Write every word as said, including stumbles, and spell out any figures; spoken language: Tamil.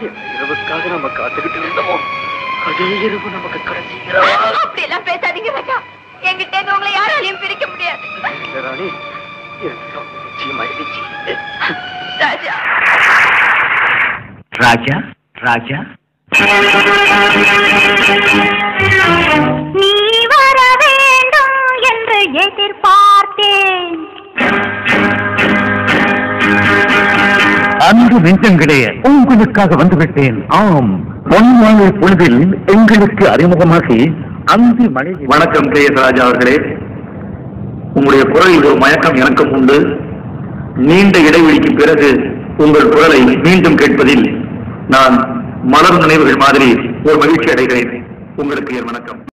இரவுக்காக நம்ம காத்துக்கிட்டு இருந்தோமோ அதே இரவு நமக்கு கடைசி இரவா? அப்படி எல்லாம் பேசாதீங்க ராஜா. என்கிட்ட இருந்து உங்களை யாராலையும் பிரிக்க முடியாது. ராணி, நிச்சயமா இருந்துச்சு. ராஜா ராஜா ராஜா நீ வர வேண்டும் என்று எதிர்பார்த்தேன். அன்பு நெஞ்சங்களே, உங்களுக்காக வந்துவிட்டேன். ஆம், பொன்மாலை பொழுதில் எங்களுக்கு அறிமுகமாகி அந்தி மழை. வணக்கம் கேஎஸ் அவர்களே. உங்களுடைய குரலில் ஒரு மயக்கம் எனக்கும் உண்டு. நீண்ட இடைவெளிக்கு பிறகு உங்கள் குரலை மீண்டும் கேட்பதில் நான் மலர் நினைவுகள் மாதிரி ஒரு மகிழ்ச்சி அடைகிறேன். உங்களுக்கு என் வணக்கம்.